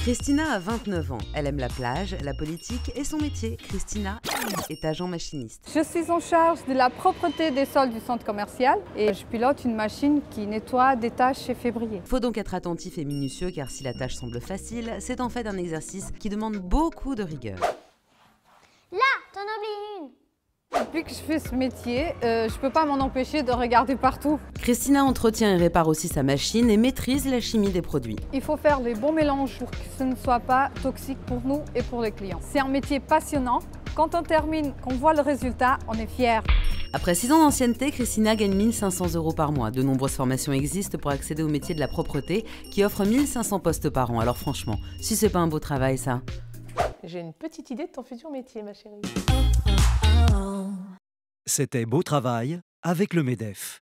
Christina a 29 ans. Elle aime la plage, la politique et son métier. Christina est agent machiniste. Je suis en charge de la propreté des sols du centre commercial et je pilote une machine qui nettoie des taches février. Faut donc être attentif et minutieux car si la tâche semble facile, c'est en fait un exercice qui demande beaucoup de rigueur. Là, t'en oublies une. Depuis que je fais ce métier, je peux pas m'en empêcher de regarder partout. Christina entretient et répare aussi sa machine et maîtrise la chimie des produits. Il faut faire les bons mélanges pour que ce ne soit pas toxique pour nous et pour les clients. C'est un métier passionnant. Quand on termine, qu'on voit le résultat, on est fiers. Après 6 ans d'ancienneté, Christina gagne 1 500 € par mois. De nombreuses formations existent pour accéder au métier de la propreté qui offre 1 500 postes par an. Alors franchement, si c'est pas un beau travail ça. J'ai une petite idée de ton futur métier, ma chérie. C'était Beau Travail avec le MEDEF.